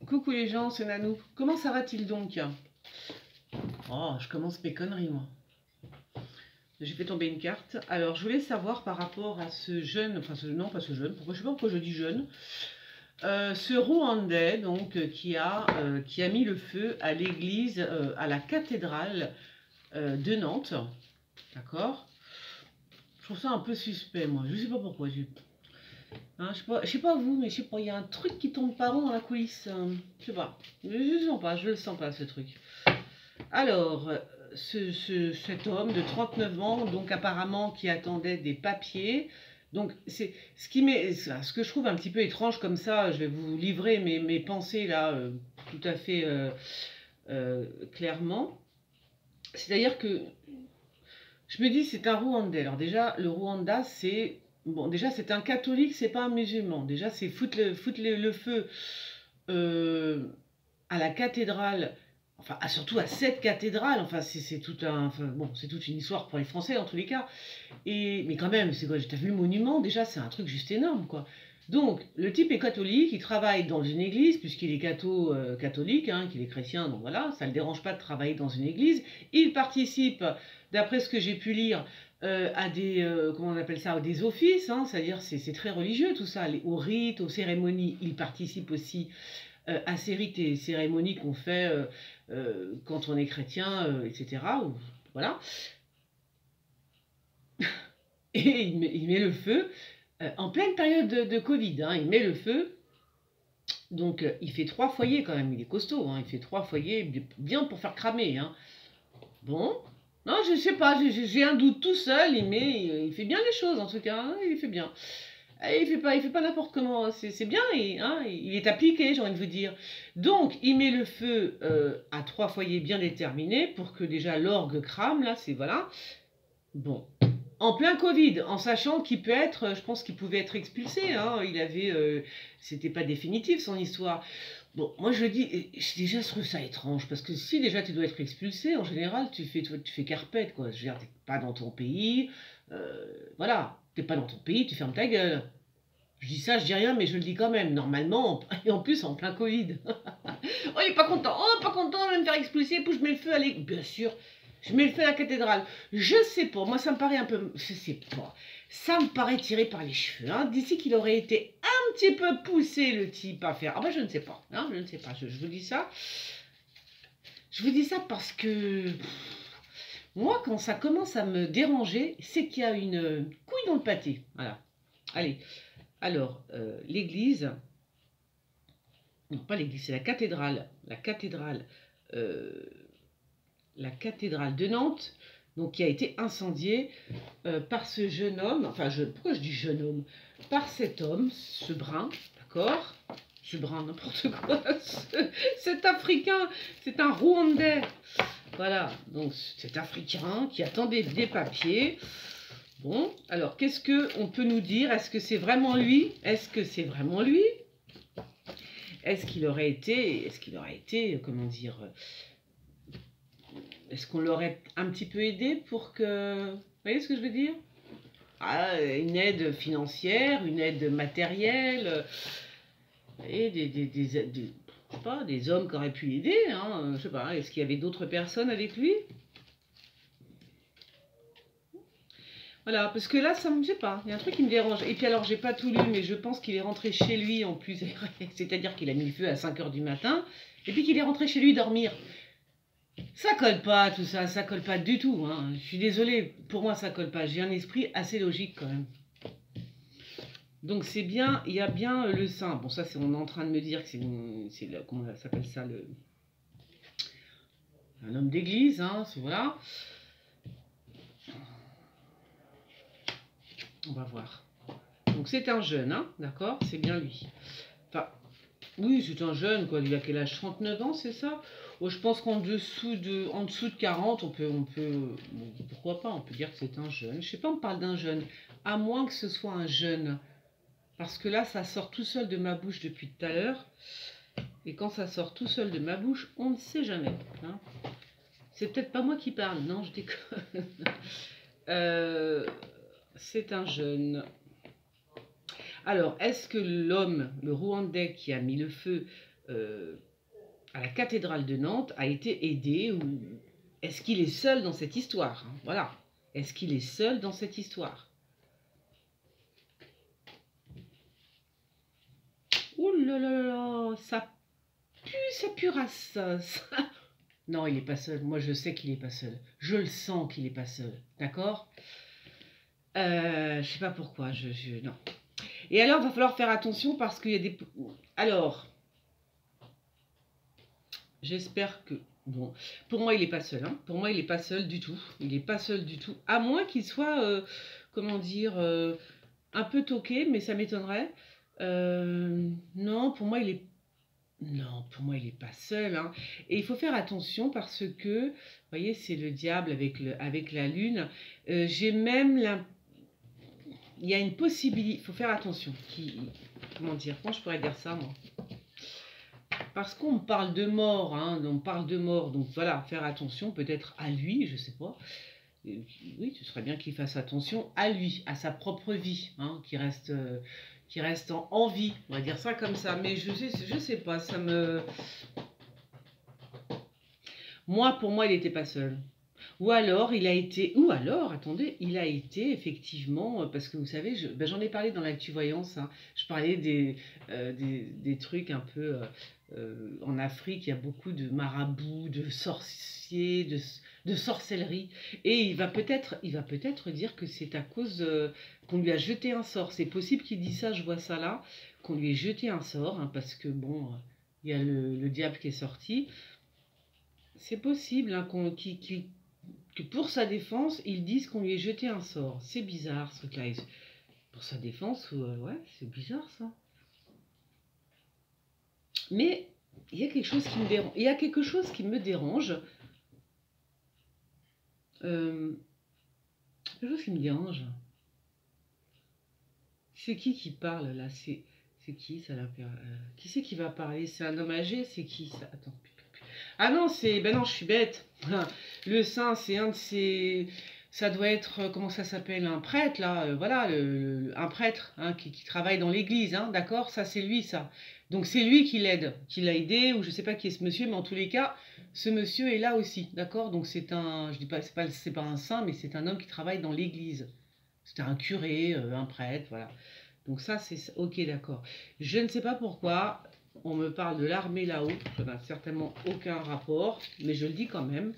Coucou les gens, c'est Nanou. Comment ça va-t-il donc? Oh, je commence mes conneries, moi. J'ai fait tomber une carte. Alors, je voulais savoir par rapport à ce jeune, enfin, non, pas ce jeune, je sais pas pourquoi je dis jeune, ce Rwandais, donc, qui a mis le feu à l'église, à la cathédrale de Nantes. D'accord? Je trouve ça un peu suspect, moi. Je sais pas pourquoi. Hein, je sais pas vous, mais je sais pas, il y a un truc qui tombe pas rond dans la coulisse. Je sais pas. Je le sens pas ce truc. Alors, cet homme de 39 ans, donc apparemment qui attendait des papiers. Donc, c'est ce que je trouve un petit peu étrange comme ça. Je vais vous livrer mes pensées là, tout à fait clairement. C'est-à-dire que je me dis, c'est un Rwandais. Alors déjà, le Rwanda, c'est bon. Déjà, c'est un catholique, c'est pas un musulman. Déjà, c'est foutre le feu à la cathédrale. Enfin, surtout à cette cathédrale. Enfin, c'est tout un. Enfin, bon, c'est toute une histoire pour les Français en tous les cas. Mais quand même, c'est quoi? T'as vu le monument? Déjà, c'est un truc juste énorme, quoi. Donc, le type est catholique, il travaille dans une église, puisqu'il est catholique, hein, qu'il est chrétien, donc voilà, ça ne le dérange pas de travailler dans une église. Il participe, d'après ce que j'ai pu lire, à des, comment on appelle ça, à des offices, hein, c'est-à-dire c'est très religieux tout ça, aux rites, aux cérémonies. Il participe aussi à ces rites et cérémonies qu'on fait quand on est chrétien, etc. Voilà. Et il met le feu en pleine période de Covid, hein, il met le feu. Donc il fait 3 foyers quand même, il est costaud, hein, il fait 3 foyers bien pour faire cramer. Hein. Bon, non, je sais pas, j'ai un doute tout seul, il fait bien les choses en tout cas, hein, il fait bien. Il fait pas n'importe comment, c'est bien, hein, il est appliqué, j'ai envie de vous dire. Donc il met le feu à 3 foyers bien déterminés pour que déjà l'orgue crame, là, c'est voilà. Bon, en plein Covid, en sachant qu'il peut être, je pense qu'il pouvait être expulsé, hein, c'était pas définitif son histoire. Bon, moi je dis, déjà je trouve ça étrange, parce que si déjà tu dois être expulsé, en général tu fais carpette, quoi. Je veux dire, t'es pas dans ton pays, voilà, t'es pas dans ton pays, tu fermes ta gueule. Je dis ça, je dis rien, mais je le dis quand même, normalement, et en plus en plein Covid. Oh, il est pas content, il va me faire expulser, puis je mets le feu à l'église. Bien sûr, je mets le feu à la cathédrale. Je sais pas, moi ça me paraît un peu. Je sais pas. Ça me paraît tiré par les cheveux. Hein. D'ici qu'il aurait été un petit peu poussé, le type, à faire. Ah ben je ne sais pas. Hein, je ne sais pas. Je vous dis ça. Je vous dis ça parce que. Moi, quand ça commence à me déranger, c'est qu'il y a une couille dans le pâté. Voilà. Allez. Alors, l'église. Non, pas l'église, c'est la cathédrale. La cathédrale de Nantes, donc qui a été incendiée par ce jeune homme, pourquoi je dis jeune homme? Par cet homme, ce brun, d'accord? Ce brun, n'importe quoi, cet Africain, c'est un Rwandais. Voilà, donc cet Africain qui attendait des papiers. Bon, alors qu'est-ce qu'on peut nous dire? Est-ce que c'est vraiment lui? Est-ce que c'est vraiment lui? Est-ce qu'il aurait été, comment dire, est-ce qu'on l'aurait un petit peu aidé pour que... Vous voyez ce que je veux dire? Une aide financière, une aide matérielle, et je sais pas, des hommes qui auraient pu l'aider, hein, je sais pas, est-ce qu'il y avait d'autres personnes avec lui? Voilà, parce que là, ça me, je sais pas, il y a un truc qui me dérange. Et puis alors, j'ai pas tout lu, mais je pense qu'il est rentré chez lui en plus, c'est-à-dire qu'il a mis le feu à 5 h du matin, et puis qu'il est rentré chez lui dormir. Ça colle pas tout ça, ça colle pas du tout. Hein. Je suis désolée, pour moi ça colle pas. J'ai un esprit assez logique quand même. Donc c'est bien, il y a bien le saint. Bon ça on est en train de me dire que c'est comment ça s'appelle ça, un homme d'église, hein, voilà. On va voir. Donc c'est un jeune, hein, d'accord, c'est bien lui. Enfin, oui, c'est un jeune, quoi. Il a quel âge? 39 ans, c'est ça? Je pense qu'en dessous de 40, bon, pourquoi pas, on peut dire que c'est un jeune. Je sais pas, on parle d'un jeune, à moins que ce soit un jeune. Parce que là, ça sort tout seul de ma bouche depuis tout à l'heure. Et quand ça sort tout seul de ma bouche, on ne sait jamais. Hein. C'est peut-être pas moi qui parle, non, je déconne. C'est un jeune. Alors, est-ce que l'homme, le Rwandais qui a mis le feu euh, à la cathédrale de Nantes a été aidé, ou est-ce qu'il est seul dans cette histoire, hein? Voilà. Est-ce qu'il est seul dans cette histoire? Ouh là là là, ça pue ça. Non, il n'est pas seul. Moi, je sais qu'il n'est pas seul. Je le sens qu'il n'est pas seul. D'accord? Je sais pas pourquoi. Non. Et alors, il va falloir faire attention parce qu'il y a des... Alors, j'espère que... Bon, pour moi, il n'est pas seul. Hein. Pour moi, il n'est pas seul du tout. Il n'est pas seul du tout. À moins qu'il soit, comment dire, un peu toqué, mais ça m'étonnerait. Non, pour moi, il est... Non, pour moi, il n'est pas seul. Hein. Et il faut faire attention parce que, vous voyez, c'est le diable avec la lune. J'ai même il y a une possibilité, il faut faire attention. Comment dire? Comment je pourrais dire ça, moi? Parce qu'on parle de mort, hein, on parle de mort, donc voilà, faire attention peut-être à lui, je sais pas. Oui, ce serait bien qu'il fasse attention à lui, à sa propre vie, hein, qui reste en vie, on va dire ça comme ça. Mais je sais pas, ça me... Pour moi, il n'était pas seul. Ou alors, attendez, il a été effectivement, parce que vous savez, j'en ai parlé dans l'actu voyance, hein, je parlais des trucs un peu, en Afrique, il y a beaucoup de marabouts, de sorciers, de sorcellerie, et il va peut-être dire que c'est à cause qu'on lui a jeté un sort. C'est possible qu'il dise ça, je vois ça là, qu'on lui ait jeté un sort, hein, parce que bon, il y a le diable qui est sorti. C'est possible, hein, que pour sa défense, ils disent qu'on lui ait jeté un sort. C'est bizarre, ce truc-là. Pour sa défense, ouais, c'est bizarre, ça. Mais il y a quelque chose qui me dérange. Il y a quelque chose qui me dérange. Quelque chose qui me dérange. C'est qui parle, là? C'est qui, ça, là? Qui c'est qui va parler? C'est un homme âgé? C'est qui, ça? Attends. Ah non, ben non, je suis bête. Le saint, c'est un de ces... Ça doit être, comment ça s'appelle, un prêtre, là, voilà, un prêtre, hein, qui travaille dans l'église, hein, d'accord? Ça, c'est lui, ça. Donc, c'est lui qui l'aide, qui l'a aidé, ou je sais pas qui est ce monsieur, mais en tous les cas, ce monsieur est là aussi, d'accord? Donc, c'est un, je dis pas, c'est pas un saint, mais c'est un homme qui travaille dans l'église. C'est un curé, un prêtre, voilà. Donc ça, c'est... Ok, d'accord. Je ne sais pas pourquoi on me parle de l'armée là-haut. Ça n'a certainement aucun rapport, mais je le dis quand même.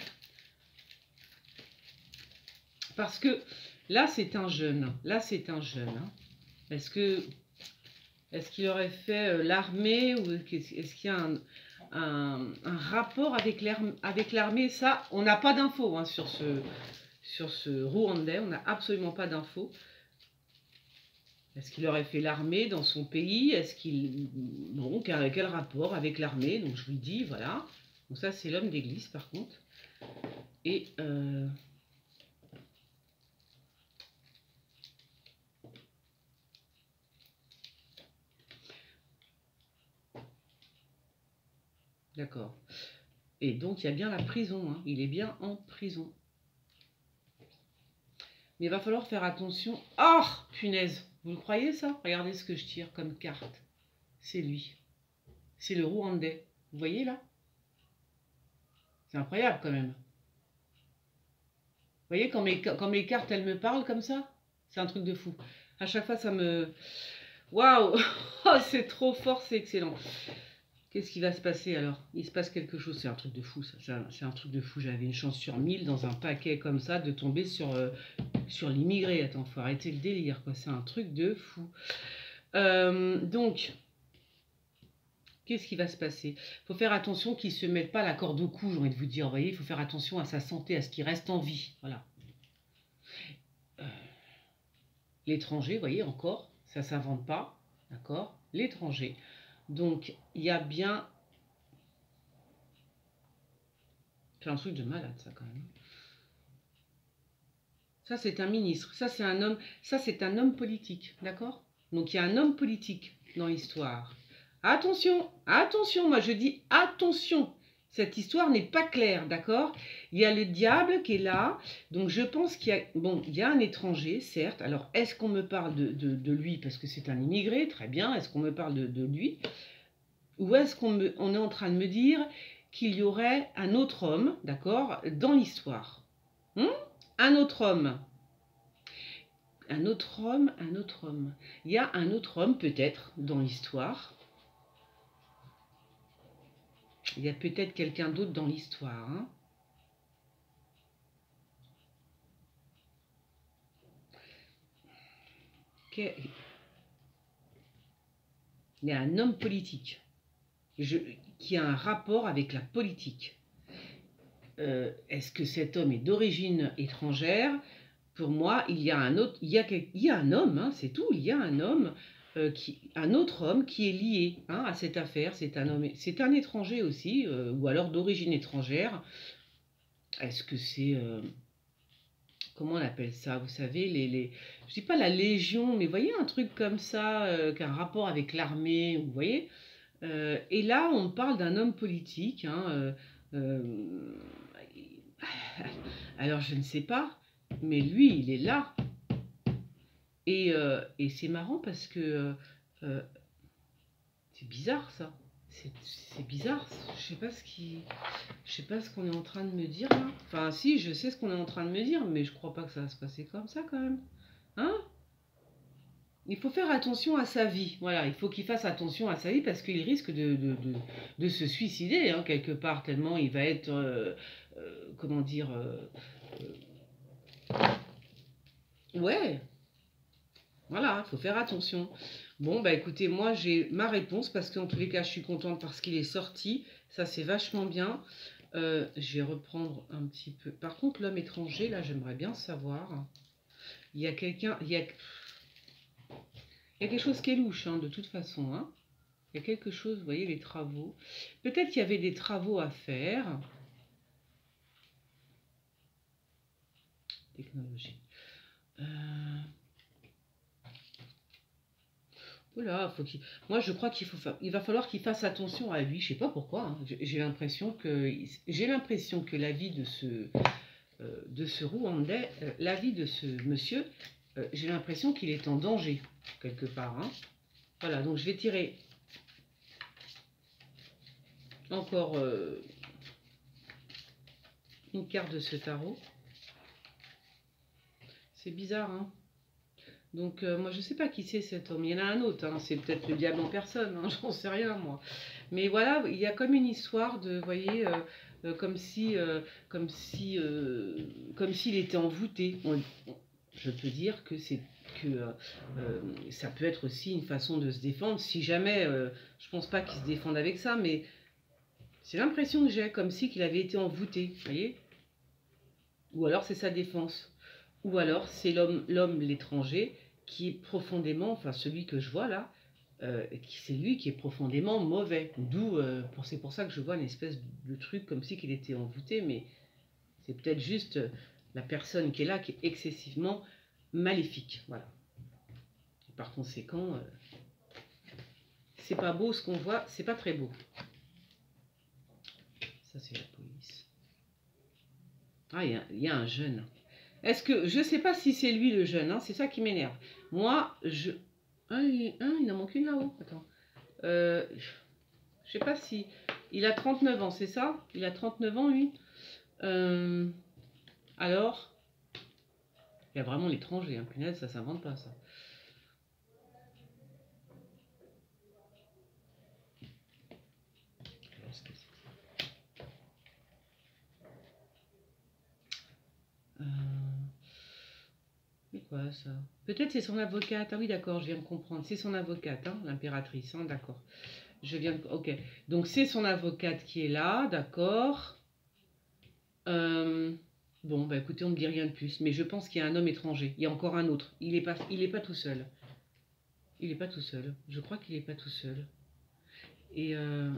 Parce que là, c'est un jeune. Là, c'est un jeune. Hein. Est-ce qu'il aurait fait l'armée ou est-ce qu'il y a un rapport avec l'armée? Ça, on n'a pas d'infos, hein, sur ce Rwandais. On n'a absolument pas d'infos. Est-ce qu'il aurait fait l'armée dans son pays? Est-ce qu'il... Bon, quel rapport avec l'armée? Donc je vous le dis, voilà. Donc ça, c'est l'homme d'église, par contre. Et... D'accord. Et donc, il y a bien la prison. Hein. Il est bien en prison. Mais il va falloir faire attention. Oh, punaise! Vous le croyez, ça? Regardez ce que je tire comme carte. C'est lui. C'est le Rwandais. Vous voyez, là? C'est incroyable, quand même. Vous voyez, quand mes cartes, elles me parlent comme ça, c'est un truc de fou. À chaque fois, ça me... Waouh! Oh, c'est trop fort, c'est excellent. Qu'est-ce qui va se passer, alors? Il se passe quelque chose, c'est un truc de fou, ça. C'est un truc de fou. J'avais une chance sur 1000 dans un paquet comme ça de tomber sur l'immigré. Attends, faut arrêter le délire, quoi. C'est un truc de fou. Donc... Qu'est-ce qui va se passer? Il faut faire attention qu'il ne se mette pas la corde au cou, j'ai envie de vous dire. Vous voyez, il faut faire attention à sa santé, à ce qu'il reste en vie. Voilà. L'étranger, vous voyez, encore, ça ne s'invente pas. D'accord? L'étranger. Donc, il y a bien... C'est un truc de malade, ça, quand même. Ça, c'est un ministre. Ça, c'est un homme... Ça, c'est un homme politique. D'accord? Donc, il y a un homme politique dans l'histoire. Attention, attention, moi je dis attention, cette histoire n'est pas claire, d'accord? Il y a le diable qui est là, donc je pense qu'il y a, bon, il y a un étranger, certes. Alors, est-ce qu'on me parle de lui parce que c'est un immigré? Très bien, est-ce qu'on me parle de lui? ou est-ce on est en train de me dire qu'il y aurait un autre homme, d'accord, dans l'histoire? Un autre homme. Un autre homme, un autre homme. Il y a un autre homme peut-être dans l'histoire. Il y a peut-être quelqu'un d'autre dans l'histoire. Hein. Il y a un homme politique qui a un rapport avec la politique. Est-ce que cet homme est d'origine étrangère? Pour moi, il y a un autre, il y a un homme, hein, c'est tout. Il y a un homme, un autre homme qui est lié hein, à cette affaire. C'est un homme, c'est un étranger aussi, ou alors d'origine étrangère. Est-ce que c'est comment on appelle ça? Vous savez, je dis pas la Légion, mais vous voyez un truc comme ça, qui a un rapport avec l'armée, vous voyez. Et là, on parle d'un homme politique. Hein, alors, je ne sais pas, mais lui, il est là. Et c'est marrant parce que c'est bizarre ça. C'est bizarre. Je sais pas ce qu'on est en train de me dire là. Enfin, si, je sais ce qu'on est en train de me dire, mais je crois pas que ça va se passer comme ça quand même. Hein? Il faut faire attention à sa vie. Voilà, il faut qu'il fasse attention à sa vie parce qu'il risque de se suicider hein, quelque part, tellement il va être, comment dire, ouais, voilà, il faut faire attention. Bon, bah écoutez, moi j'ai ma réponse parce qu'en tous les cas, je suis contente parce qu'il est sorti. Ça, c'est vachement bien. Je vais reprendre un petit peu. Par contre, l'homme étranger, là, j'aimerais bien savoir. Il y a quelqu'un, il y a quelque chose qui est louche, hein, de toute façon. Hein. Il y a quelque chose, vous voyez, les travaux. Peut-être qu'il y avait des travaux à faire. Technologie. Voilà, moi je crois il va falloir qu'il fasse attention à lui. Je sais pas pourquoi. Hein. J'ai l'impression que la vie de ce Rwandais, la vie de ce monsieur, j'ai l'impression qu'il est en danger quelque part. Hein. Voilà, donc je vais tirer encore une carte de ce tarot. C'est bizarre, hein. Donc moi je sais pas qui c'est cet homme, il y en a un autre, hein. C'est peut-être le diable en personne, hein. J'en sais rien moi. Mais voilà, il y a comme une histoire de, vous voyez, comme si, comme s'il était envoûté. Je peux dire que ça peut être aussi une façon de se défendre. Si jamais, je pense pas qu'il se défende avec ça, mais c'est l'impression que j'ai, comme si qu'il avait été envoûté, vous voyez. Ou alors c'est sa défense. Ou alors c'est l'étranger, qui est profondément, enfin celui que je vois là, c'est lui qui est profondément mauvais. D'où, c'est pour ça que je vois une espèce de truc comme si qu'il était envoûté, mais c'est peut-être juste la personne qui est là qui est excessivement maléfique. Voilà. Et par conséquent, c'est pas beau ce qu'on voit, c'est pas très beau. Ça c'est la police. Ah, il y a un jeune. Est-ce que, je sais pas si c'est lui le jeune, hein, c'est ça qui m'énerve. Moi, il en manque une là-haut. Attends. Je sais pas si... Il a 39 ans, c'est ça? Il a 39 ans, lui. Alors, il y a vraiment l'étranger, hein. Punaise, ça s'invente pas, ça. C'est quoi ça? Peut-être c'est son avocate. Ah oui, d'accord, je viens de comprendre. C'est son avocate, hein, l'impératrice, hein, d'accord. Ok. Donc c'est son avocate qui est là, d'accord. Bon, bah écoutez, on ne me dit rien de plus. Mais je pense qu'il y a un homme étranger. Il y a encore un autre. Il est pas tout seul. Il n'est pas tout seul. Je crois qu'il n'est pas tout seul. Et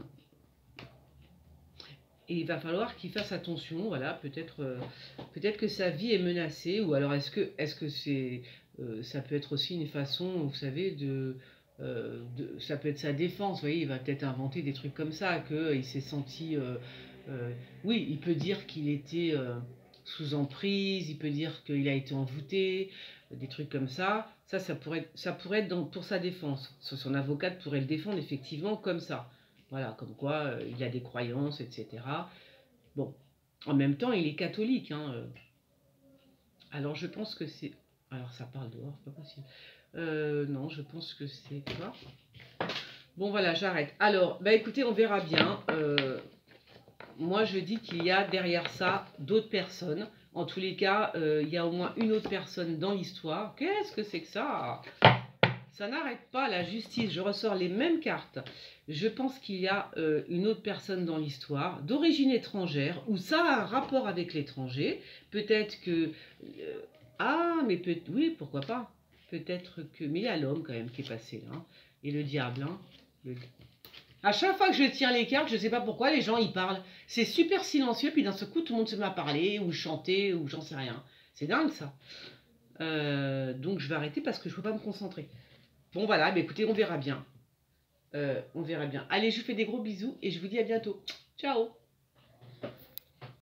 il va falloir qu'il fasse attention. Voilà, peut-être que sa vie est menacée. Ou alors est-ce que c'est ça peut être aussi une façon, vous savez, ça peut être sa défense. Vous voyez, il va peut-être inventer des trucs comme ça, qu'il s'est senti. Oui, il peut dire qu'il était sous emprise. Il peut dire qu'il a été envoûté, des trucs comme ça. Ça pourrait être pour sa défense. Son avocate pourrait le défendre effectivement comme ça. Voilà, comme quoi il a des croyances, etc. Bon, en même temps, il est catholique. Hein, alors je pense que c'est... Alors ça parle dehors, c'est pas possible. Non, je pense que c'est quoi? Bon voilà, j'arrête. Alors, bah écoutez, on verra bien. Moi, je dis qu'il y a derrière ça d'autres personnes. En tous les cas, il y a au moins une autre personne dans l'histoire. Qu'est-ce que c'est que ça? Ça n'arrête pas la justice. Je ressors les mêmes cartes. Je pense qu'il y a une autre personne dans l'histoire, d'origine étrangère, où ça a un rapport avec l'étranger. Peut-être que... ah, mais oui, pourquoi pas. Peut-être que... Mais il y a l'homme quand même qui est passé là. Hein. Et le diable. Hein. À chaque fois que je tiens les cartes, je ne sais pas pourquoi, les gens y parlent. C'est super silencieux, puis d'un seul coup, tout le monde se met à parler, ou chanter, ou j'en sais rien. C'est dingue ça. Donc je vais arrêter parce que je ne peux pas me concentrer. Bon voilà, bah, écoutez, on verra bien. On verra bien. Allez, je vous fais des gros bisous et je vous dis à bientôt. Ciao.